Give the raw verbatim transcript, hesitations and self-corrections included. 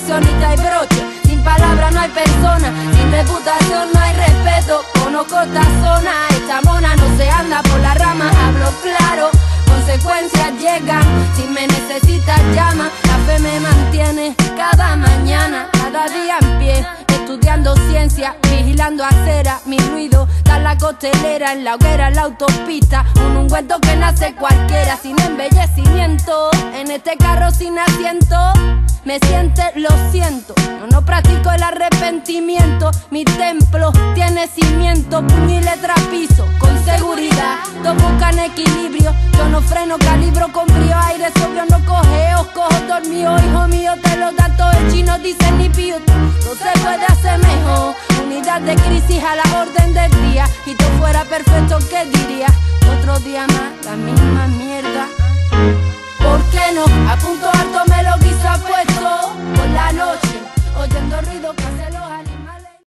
perfeccionista y broche. Sin palabras no hay persona, sin reputación no hay respeto. Conozco esta zona, esta mona no se anda por la rama. Hablo claro, consecuencias llegan. Si me necesitas llama, la fe me mantiene cada mañana, cada día en pie, estudiando ciencia, vigilando acera, mi ruido da la costelera, en la hoguera, en la autopista, un ungüento que nace cualquiera, sin embellecimiento, en este carro sin asiento, me siente, lo siento, yo no practico el arrepentimiento, mi templo tiene cimiento, puño y letra piso, con seguridad, todos buscan equilibrio, yo no freno, calibro con brío, aire sobrio, no cogeo, cojo dormido, hijo mío, te lo da todo el chino, dice ni pío, no se puede hacer mejor, unidad de crisis a la orden del día, y todo fuera perfecto, ¿qué diría? Otro día más